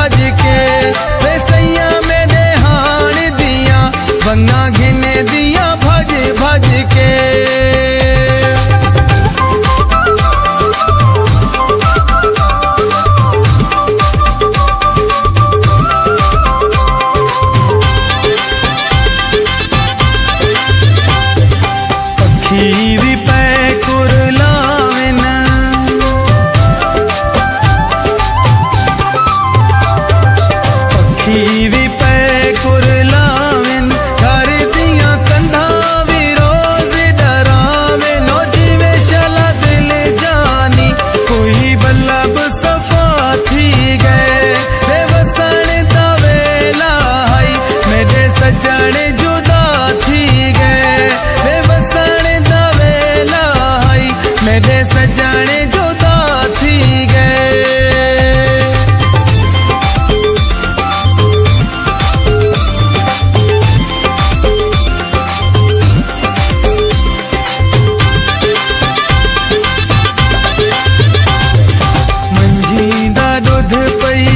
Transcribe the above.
भज के वे सैया मेरे हाण दिया बंगा घिने दिया भज भज के। पखी भी पैकुर लावेन पखी भी पैकुर लावेन घर दिया कंधा भी रोज डरावे नो जीवे शला दिल जानी कोई बल्लभ सफा थी गए वे वसण दा वेला हाई मेरे सजण जुदा थी गए वे वसण दा वेला हाई मेरे सजण जुदा थी गए। मंझी दा दूध पई